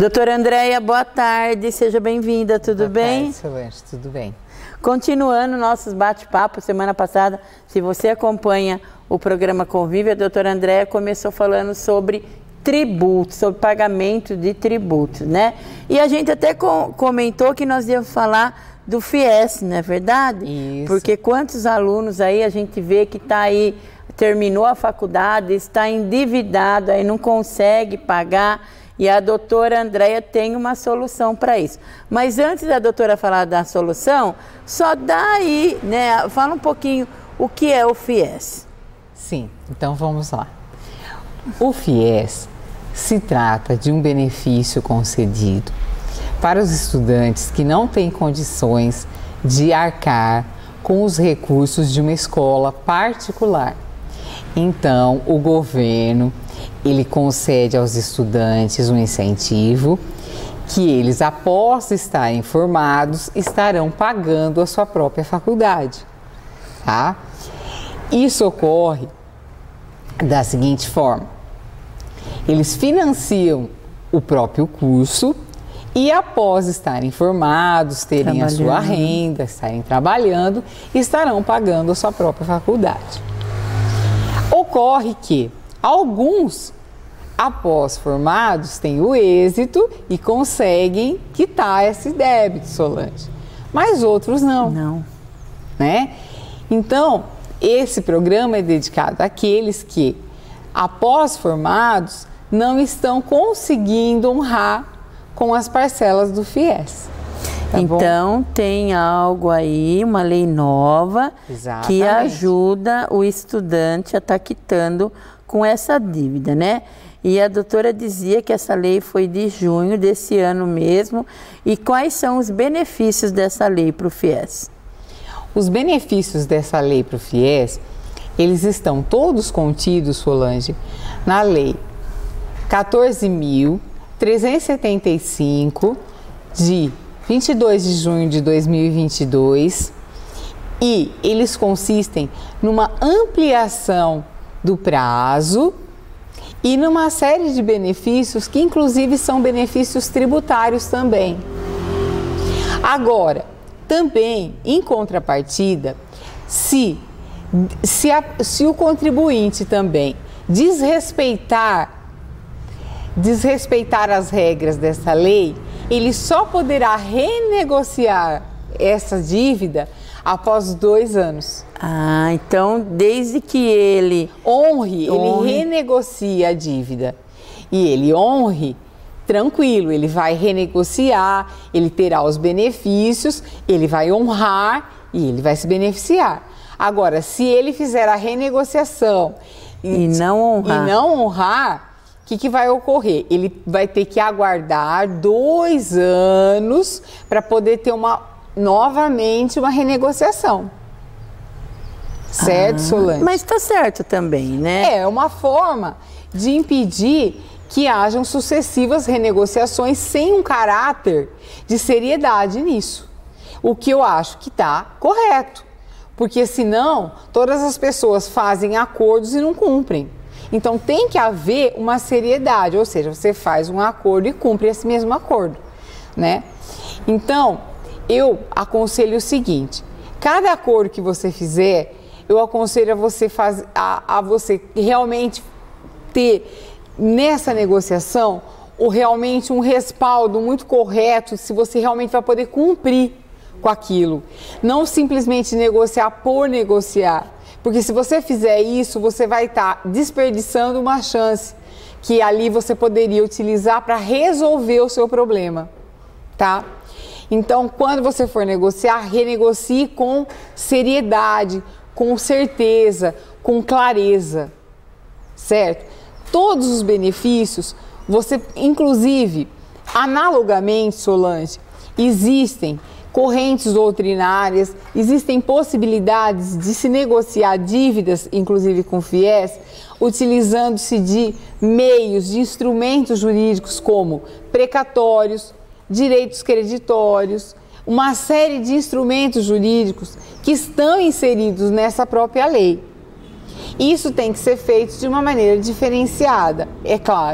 Doutora Andréia, boa tarde, seja bem-vinda, tudo bem? Boa tarde, Solange, tudo bem. Continuando nossos bate-papos, semana passada, se você acompanha o programa Convívio, a doutora Andréia começou falando sobre tributos, sobre pagamento de tributos, né? E a gente até comentou que nós íamos falar do FIES, não é verdade? Isso. Porque quantos alunos aí a gente vê que está aí, terminou a faculdade, está endividado, aí não consegue pagar, e a doutora Andréia tem uma solução para isso. Mas antes da doutora falar da solução, só dá aí, né? Fala um pouquinho o que é o FIES. Sim, então vamos lá. O FIES se trata de um benefício concedido para os estudantes que não têm condições de arcar com os recursos de uma escola particular. Então, o governo, ele concede aos estudantes um incentivo que eles, após estarem formados, estarão pagando a sua própria faculdade, tá? Isso ocorre da seguinte forma: eles financiam o próprio curso e, após estarem formados, terem a sua renda, estarem trabalhando, estarão pagando a sua própria faculdade. Ocorre que alguns, após formados, têm o êxito e conseguem quitar esse débito, Solange, mas outros não. Não. Né? Então, esse programa é dedicado àqueles que, após formados, não estão conseguindo honrar com as parcelas do FIES. Tá então, tem algo aí, uma lei nova, exatamente, que ajuda o estudante a estar quitando com essa dívida, né? E a doutora dizia que essa lei foi de junho desse ano mesmo. E quais são os benefícios dessa lei para o FIES? Os benefícios dessa lei para o FIES, eles estão todos contidos, Solange, na lei 14.375 de 22 de junho de 2022, e eles consistem numa ampliação do prazo e numa série de benefícios que inclusive são benefícios tributários também. Agora, também, em contrapartida, se o contribuinte também desrespeitar as regras dessa lei, ele só poderá renegociar essa dívida após 2 anos. Ah, então desde que ele honre, ele renegocia a dívida. E ele honre, tranquilo, ele vai renegociar, ele terá os benefícios, ele vai honrar e ele vai se beneficiar. Agora, se ele fizer a renegociação e não honrar, o que vai ocorrer? Ele vai ter que aguardar 2 anos para poder ter novamente uma renegociação. Certo, Solange? Mas está certo também, né? É uma forma de impedir que hajam sucessivas renegociações sem um caráter de seriedade nisso. O que eu acho que está correto. Porque senão, todas as pessoas fazem acordos e não cumprem. Então, tem que haver uma seriedade, ou seja, você faz um acordo e cumpre esse mesmo acordo, né? Então, eu aconselho o seguinte: cada acordo que você fizer, eu aconselho a você realmente ter nessa negociação realmente um respaldo muito correto, se você realmente vai poder cumprir com aquilo. Não simplesmente negociar por negociar. Porque se você fizer isso, você vai estar desperdiçando uma chance que ali você poderia utilizar para resolver o seu problema, tá? Então, quando você for negociar, renegocie com seriedade, com certeza, com clareza, certo? Todos os benefícios, você, inclusive, analogamente, Solange, existem correntes doutrinárias, existem possibilidades de se negociar dívidas, inclusive com FIES, utilizando-se de meios, de instrumentos jurídicos como precatórios, direitos creditórios, uma série de instrumentos jurídicos que estão inseridos nessa própria lei. Isso tem que ser feito de uma maneira diferenciada, é claro,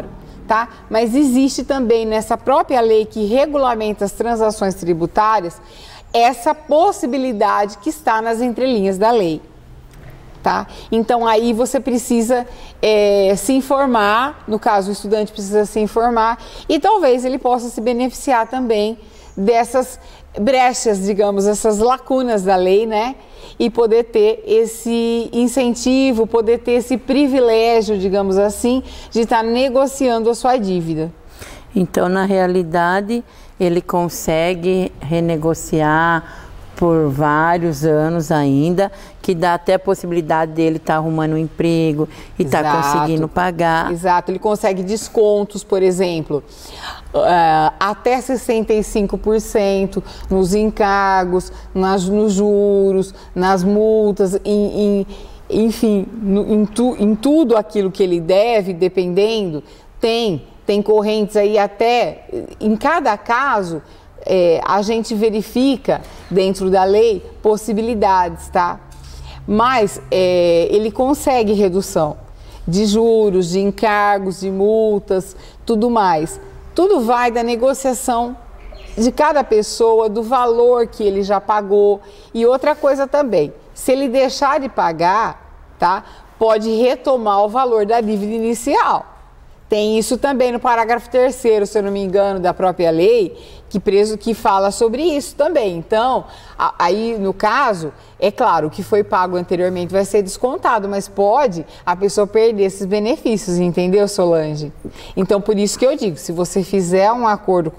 tá? Mas existe também nessa própria lei que regulamenta as transações tributárias essa possibilidade que está nas entrelinhas da lei, tá? Então aí você precisa se informar, no caso o estudante precisa se informar e talvez ele possa se beneficiar também dessas brechas, digamos, essas lacunas da lei, né? E poder ter esse incentivo, poder ter esse privilégio, digamos assim, de estar negociando a sua dívida. Então, na realidade, ele consegue renegociar por vários anos ainda, que dá até a possibilidade dele estar arrumando um emprego e estar conseguindo pagar. Exato, ele consegue descontos, por exemplo, até 65% nos encargos, nos juros, nas multas, enfim, em tudo aquilo que ele deve, dependendo, tem correntes aí até, em cada caso, a gente verifica dentro da lei possibilidades, tá? Mas ele consegue redução de juros, de encargos, de multas, tudo mais. Tudo vai da negociação de cada pessoa, do valor que ele já pagou. E outra coisa também, se ele deixar de pagar, tá? Pode retomar o valor da dívida inicial. Tem isso também no parágrafo 3º, se eu não me engano, da própria lei, que fala sobre isso também. Então, aí no caso, é claro, o que foi pago anteriormente vai ser descontado, mas pode a pessoa perder esses benefícios, entendeu, Solange? Então, por isso que eu digo, se você fizer um acordo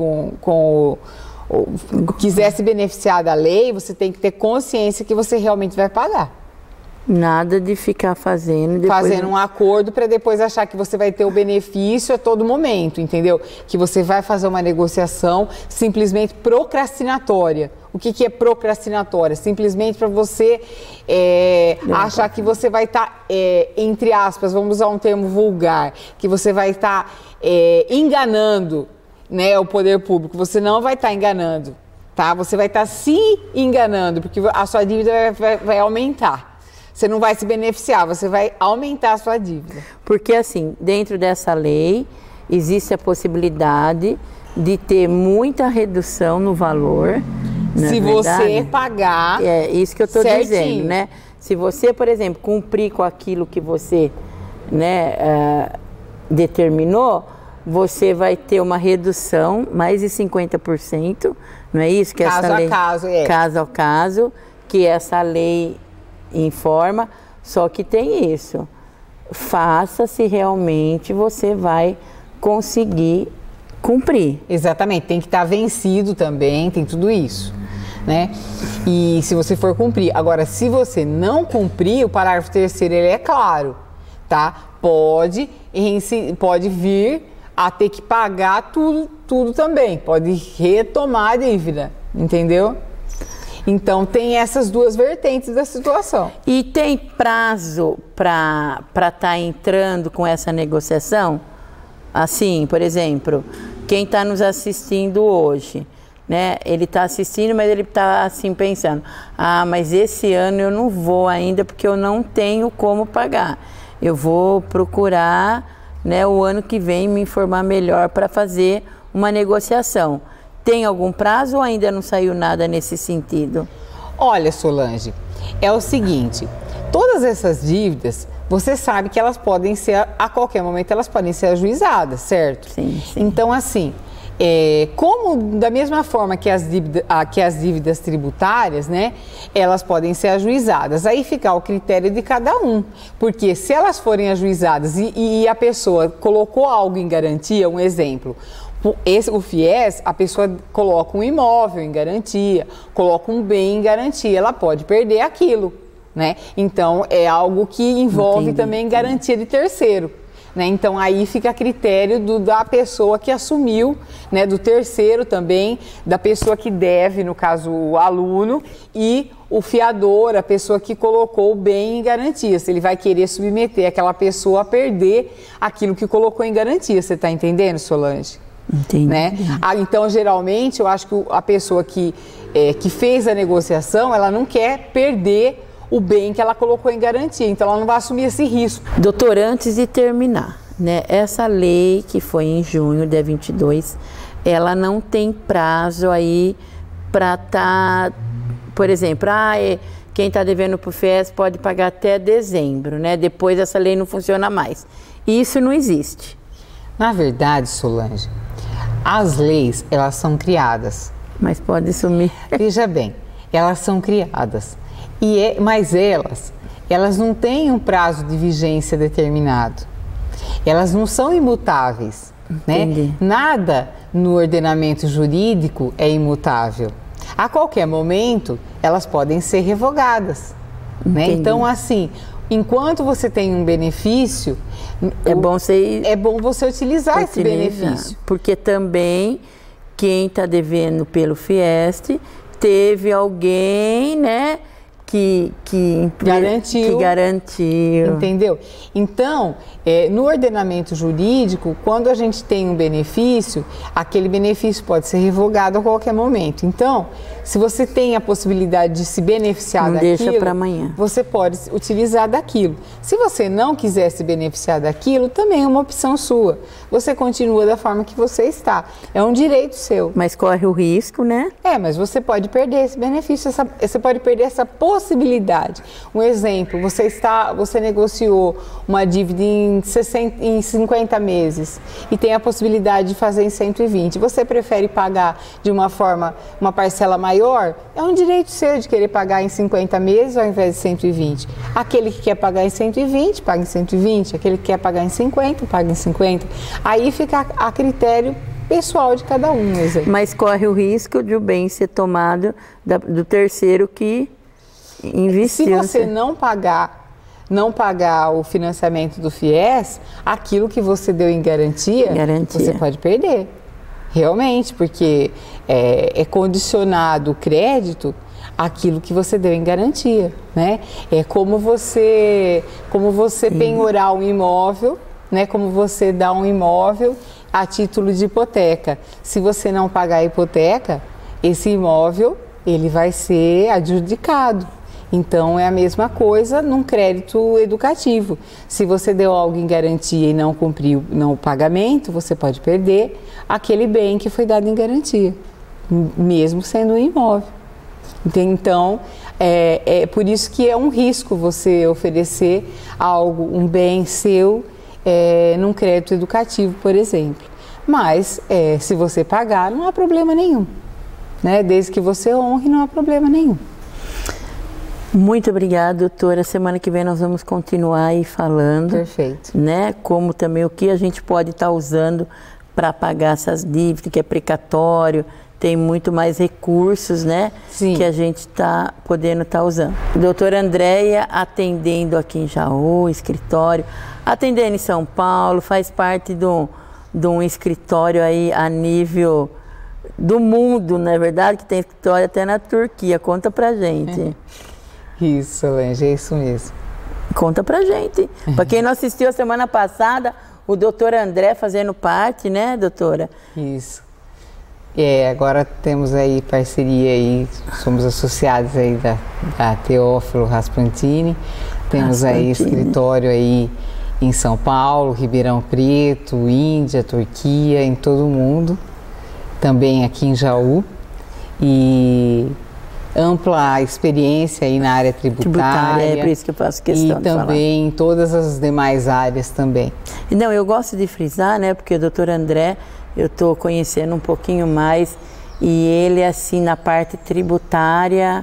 quiser se beneficiar da lei, você tem que ter consciência que você realmente vai pagar. Nada de ficar fazendo um acordo para depois achar que você vai ter o benefício a todo momento, entendeu? Que você vai fazer uma negociação simplesmente procrastinatória. O que é procrastinatória? Simplesmente para você achar que você vai estar, entre aspas, vamos usar um termo vulgar, que você vai estar enganando, né, o poder público. Você não vai estar enganando, tá? Você vai estar se enganando, porque a sua dívida vai aumentar. Você não vai se beneficiar, você vai aumentar a sua dívida. Porque assim, dentro dessa lei, existe a possibilidade de ter muita redução no valor. Se você pagar. É isso que eu estou dizendo, né? Se você, por exemplo, cumprir com aquilo que você, né, determinou, você vai ter uma redução mais de 50%, não é isso? Que caso essa lei, a caso, caso a caso, que essa lei informa, só que tem isso. Faça se realmente você vai conseguir cumprir. Exatamente, tem que estar vencido também, tem tudo isso, né? E se você for cumprir. Agora, se você não cumprir, o parágrafo 3º, ele é claro, tá? Pode vir a ter que pagar tudo também, pode retomar a dívida, entendeu? Então, tem essas duas vertentes da situação. E tem prazo para estar entrando com essa negociação? Assim, por exemplo, quem está nos assistindo hoje, né? Ele está assistindo, mas ele está assim pensando, mas esse ano eu não vou ainda porque eu não tenho como pagar. Eu vou procurar, né, o ano que vem me informar melhor para fazer uma negociação. Tem algum prazo ou ainda não saiu nada nesse sentido? Olha, Solange, é o seguinte, todas essas dívidas, você sabe que elas podem ser, a qualquer momento, elas podem ser ajuizadas, certo? Sim, sim. Então, assim, como da mesma forma que as dívidas tributárias, né, elas podem ser ajuizadas, aí fica ao critério de cada um, porque se elas forem ajuizadas e a pessoa colocou algo em garantia, um exemplo, o FIES, a pessoa coloca um imóvel em garantia, coloca um bem em garantia, ela pode perder aquilo, né? Então, é algo que envolve também garantia de terceiro, né? Então, aí fica a critério da pessoa que assumiu, né? Do terceiro também, da pessoa que deve, no caso, o aluno, e o fiador, a pessoa que colocou o bem em garantia, se ele vai querer submeter aquela pessoa a perder aquilo que colocou em garantia. Você está entendendo, Solange? Entendi. Né? Então, geralmente, eu acho que a pessoa que fez a negociação, ela não quer perder o bem que ela colocou em garantia, então ela não vai assumir esse risco. Doutor, antes de terminar, né? Essa lei que foi em junho, dia 22, ela não tem prazo aí para estar, por exemplo, quem está devendo para o FIES pode pagar até dezembro, né? Depois essa lei não funciona mais. Isso não existe. Na verdade, Solange, as leis, elas são criadas. Mas pode sumir. Veja bem, elas são criadas, mas elas não têm um prazo de vigência determinado. Elas não são imutáveis, né? Nada no ordenamento jurídico é imutável. A qualquer momento, elas podem ser revogadas, né? Então, assim, enquanto você tem um benefício, é bom você utilizar esse benefício. Porque também quem está devendo pelo FIES teve alguém, né, que garantiu. Entendeu? Então, no ordenamento jurídico, quando a gente tem um benefício, aquele benefício pode ser revogado a qualquer momento. Então, se você tem a possibilidade de se beneficiar daquilo, deixa para amanhã. Você pode utilizar daquilo. Se você não quiser se beneficiar daquilo, também é uma opção sua. Você continua da forma que você está. É um direito seu. Mas corre o risco, né? Mas você pode perder esse benefício, você pode perder essa possibilidade. Um exemplo, você negociou uma dívida em 50 meses e tem a possibilidade de fazer em 120. Você prefere pagar de uma parcela maior? É um direito seu de querer pagar em 50 meses ao invés de 120. Aquele que quer pagar em 120, paga em 120. Aquele que quer pagar em 50, paga em 50. Aí fica a critério pessoal de cada um. Mas corre o risco de o bem ser tomado do terceiro que investiu. Se você não pagar o financiamento do FIES, aquilo que você deu em garantia. Você pode perder. Realmente, porque é condicionado o crédito àquilo que você deu em garantia, né? É como você penhorar um imóvel, né? Como você dá um imóvel a título de hipoteca. Se você não pagar a hipoteca, esse imóvel ele vai ser adjudicado. Então, é a mesma coisa num crédito educativo. Se você deu algo em garantia e não cumpriu o pagamento, você pode perder aquele bem que foi dado em garantia, mesmo sendo um imóvel. Então, é por isso que é um risco você oferecer um bem seu num crédito educativo, por exemplo. Mas, se você pagar, não há problema nenhum, né? Desde que você honre, não há problema nenhum. Muito obrigada, doutora. Semana que vem nós vamos continuar aí falando. Perfeito. Né? Como também o que a gente pode estar usando para pagar essas dívidas, que é precatório, tem muito mais recursos, né? Sim. Que a gente está podendo estar usando. Doutora Andréia atendendo aqui em Jaú, escritório, atendendo em São Paulo, faz parte de um escritório aí a nível do mundo, não é verdade? Que tem escritório até na Turquia. Conta pra gente. Isso, Solange, é isso mesmo. Conta pra gente. Para quem não assistiu a semana passada, o doutor André fazendo parte, né, doutora? Isso. Agora temos aí parceria aí, somos associados aí da Teófilo Raspantini. Temos aí escritório aí em São Paulo, Ribeirão Preto, Índia, Turquia, em todo o mundo. Também aqui em Jaú. E ampla experiência aí na área tributária. É por isso que eu faço questão de falar. E também em todas as demais áreas também. Não, eu gosto de frisar, né, porque o doutor André, eu estou conhecendo um pouquinho mais, e ele, assim, na parte tributária,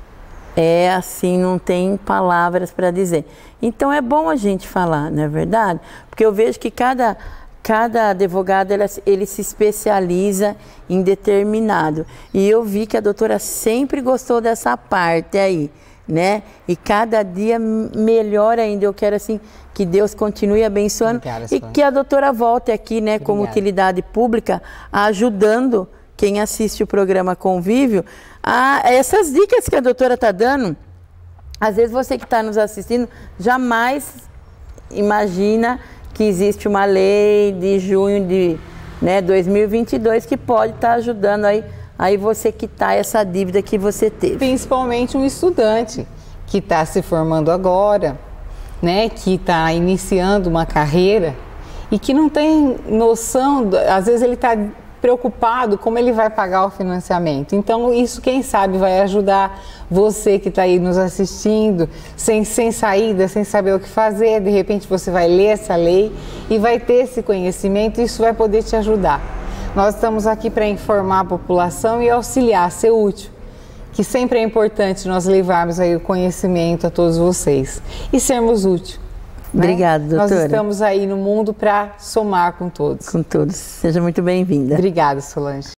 assim, não tem palavras para dizer. Então, é bom a gente falar, não é verdade? Porque eu vejo que cada advogado, ele se especializa em determinado. E eu vi que a doutora sempre gostou dessa parte aí, né? E cada dia melhor ainda. Eu quero, assim, que Deus continue abençoando. Obrigada, e que a doutora volte aqui, né, como utilidade pública, ajudando quem assiste o programa Convívio a essas dicas que a doutora está dando. Às vezes você que está nos assistindo jamais imagina que existe uma lei de junho de 2022 que pode estar ajudando aí você quitar essa dívida que você teve. Principalmente um estudante que está se formando agora, né, que está iniciando uma carreira e que não tem noção, às vezes ele está preocupado como ele vai pagar o financiamento. Então isso, quem sabe, vai ajudar você que está aí nos assistindo, sem saída, sem saber o que fazer. De repente você vai ler essa lei e vai ter esse conhecimento e isso vai poder te ajudar. Nós estamos aqui para informar a população e auxiliar, ser útil, que sempre é importante nós levarmos aí o conhecimento a todos vocês e sermos úteis. Obrigada, doutora. Nós estamos aí no mundo para somar com todos. Com todos. Seja muito bem-vinda. Obrigada, Solange.